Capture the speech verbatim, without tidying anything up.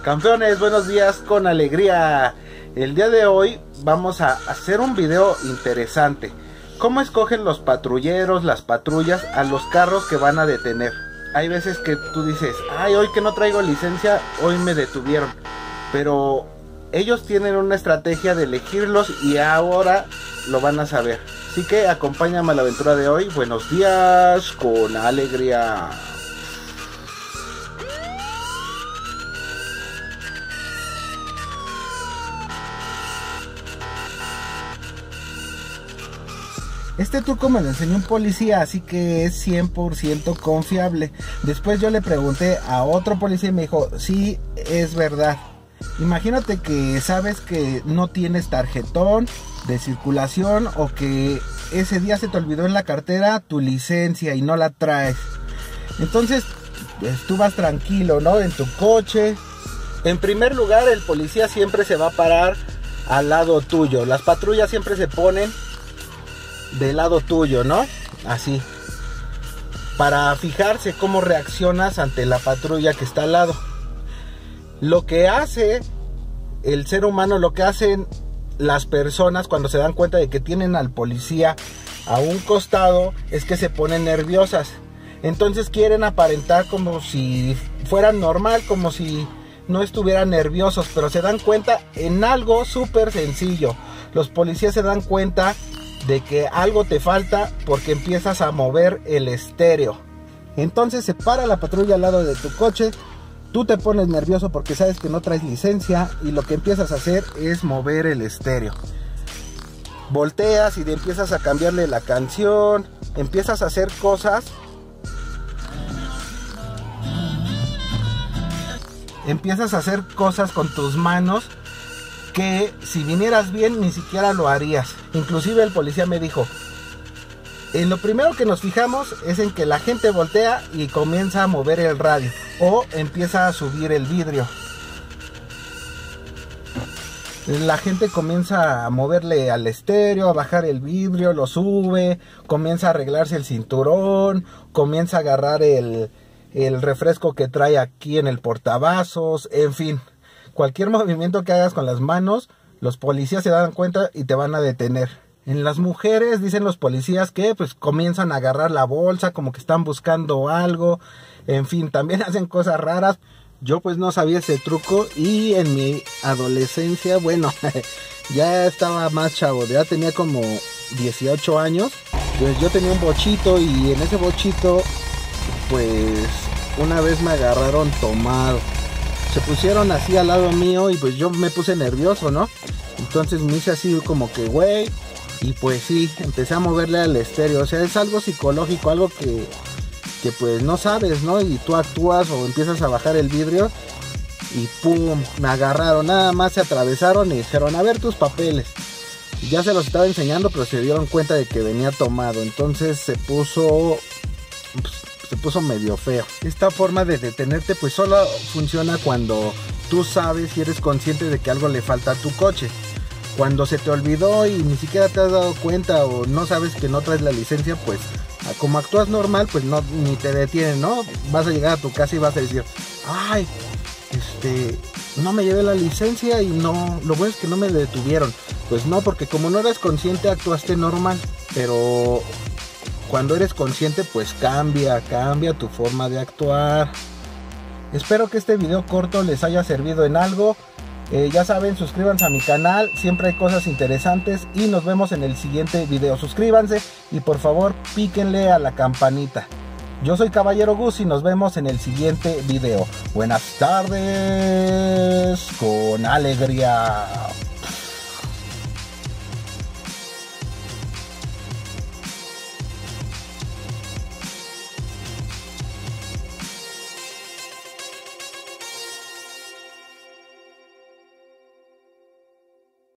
Campeones, buenos días con alegría. El día de hoy vamos a hacer un video interesante. ¿Cómo escogen los patrulleros, las patrullas a los carros que van a detener? Hay veces que tú dices, ay, hoy que no traigo licencia, hoy me detuvieron. Pero ellos tienen una estrategia de elegirlos y ahora lo van a saber. Así que acompáñame a la aventura de hoy. Buenos días con alegría. Este truco me lo enseñó un policía, así que es cien por ciento confiable. Después yo le pregunté a otro policía y me dijo, sí, es verdad. Imagínate que sabes que no tienes tarjetón de circulación o que ese día se te olvidó en la cartera tu licencia y no la traes. Entonces, pues, tú vas tranquilo, ¿no? En tu coche. En primer lugar, el policía siempre se va a parar al lado tuyo. Las patrullas siempre se ponen del lado tuyo, ¿no? Así, para fijarse cómo reaccionas ante la patrulla que está al lado. Lo que hace el ser humano, lo que hacen las personas cuando se dan cuenta de que tienen al policía a un costado, es que se ponen nerviosas. Entonces quieren aparentar como si fueran normal, como si no estuvieran nerviosos, pero se dan cuenta en algo súper sencillo. Los policías se dan cuenta de que algo te falta porque empiezas a mover el estéreo. Entonces se para la patrulla al lado de tu coche, tú te pones nervioso porque sabes que no traes licencia y lo que empiezas a hacer es mover el estéreo. Volteas y empiezas a cambiarle la canción, empiezas a hacer cosas. Empiezas a hacer cosas con tus manos que si vinieras bien ni siquiera lo harías. Inclusive el policía me dijo, en lo primero que nos fijamos es en que la gente voltea y comienza a mover el radio o empieza a subir el vidrio. La gente comienza a moverle al estéreo, a bajar el vidrio, lo sube, comienza a arreglarse el cinturón, comienza a agarrar el, el refresco que trae aquí en el portavasos, en fin. Cualquier movimiento que hagas con las manos, los policías se dan cuenta y te van a detener. En las mujeres dicen los policías que pues comienzan a agarrar la bolsa, como que están buscando algo. En fin, también hacen cosas raras. Yo pues no sabía ese truco y en mi adolescencia, bueno, ya estaba más chavo, ya tenía como dieciocho años. Pues yo tenía un bochito y en ese bochito pues una vez me agarraron tomado. Se pusieron así al lado mío y pues yo me puse nervioso, ¿no? Entonces me hice así como que güey. Y pues sí, empecé a moverle al estéreo. O sea, es algo psicológico, algo que, que pues no sabes, ¿no? Y tú actúas o empiezas a bajar el vidrio y pum, me agarraron. Nada más se atravesaron y dijeron, a ver tus papeles. Y ya se los estaba enseñando, pero se dieron cuenta de que venía tomado. Entonces se puso... Pues, se puso medio feo. Esta forma de detenerte pues solo funciona cuando tú sabes y eres consciente de que algo le falta a tu coche. Cuando se te olvidó y ni siquiera te has dado cuenta o no sabes que no traes la licencia, pues como actúas normal, pues no, ni te detienen, ¿no? Vas a llegar a tu casa y vas a decir, ay, este, no me llevé la licencia y no, lo bueno es que no me detuvieron. Pues no, porque como no eres consciente actuaste normal, pero cuando eres consciente pues cambia, cambia tu forma de actuar. Espero que este video corto les haya servido en algo. Eh, ya saben, suscríbanse a mi canal, siempre hay cosas interesantes y nos vemos en el siguiente video. Suscríbanse y por favor píquenle a la campanita. Yo soy Caballero Gus y nos vemos en el siguiente video. Buenas tardes con alegría.